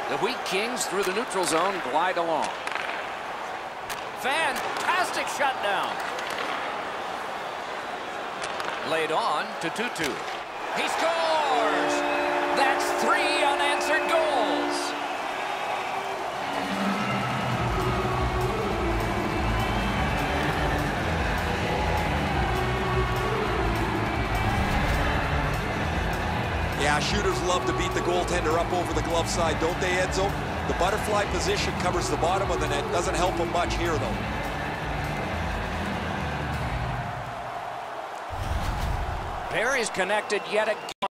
The Wheat Kings through the neutral zone glide along. Fantastic shutdown. Laid on to Tutu. He scores! That's 3 unanswered goals. Yeah, shooters love to beat the goaltender up over the glove side, don't they, Edzo? The butterfly position covers the bottom of the net. Doesn't help them much here, though. Perry's connected yet again.